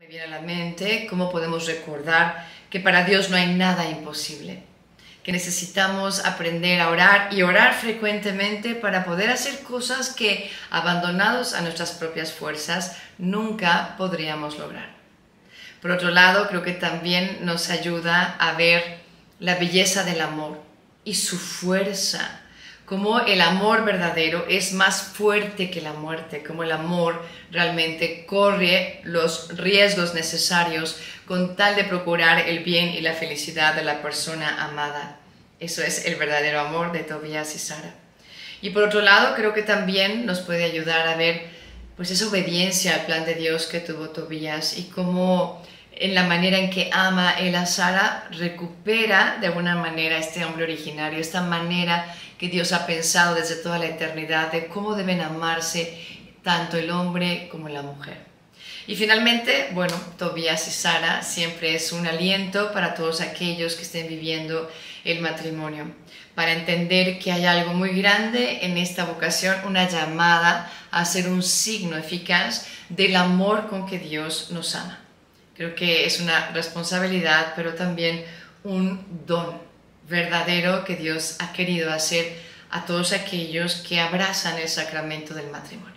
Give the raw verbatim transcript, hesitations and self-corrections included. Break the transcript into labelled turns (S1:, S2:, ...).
S1: viene a la mente cómo podemos recordar que para Dios no hay nada imposible, que necesitamos aprender a orar y orar frecuentemente para poder hacer cosas que, abandonados a nuestras propias fuerzas, nunca podríamos lograr. Por otro lado, creo que también nos ayuda a ver la belleza del amor y su fuerza, como el amor verdadero es más fuerte que la muerte, como el amor realmente corre los riesgos necesarios con tal de procurar el bien y la felicidad de la persona amada. Eso es el verdadero amor de Tobías y Sara. Y por otro lado, creo que también nos puede ayudar a ver pues, esa obediencia al plan de Dios que tuvo Tobías y cómo en la manera en que ama él a Sara, recupera de alguna manera este hombre originario, esta manera que Dios ha pensado desde toda la eternidad de cómo deben amarse tanto el hombre como la mujer. Y finalmente, bueno, Tobías y Sara siempre es un aliento para todos aquellos que estén viviendo el matrimonio, para entender que hay algo muy grande en esta vocación, una llamada a ser un signo eficaz del amor con que Dios nos ama. Creo que es una responsabilidad, pero también un don verdadero que Dios ha querido hacer a todos aquellos que abrazan el sacramento del matrimonio.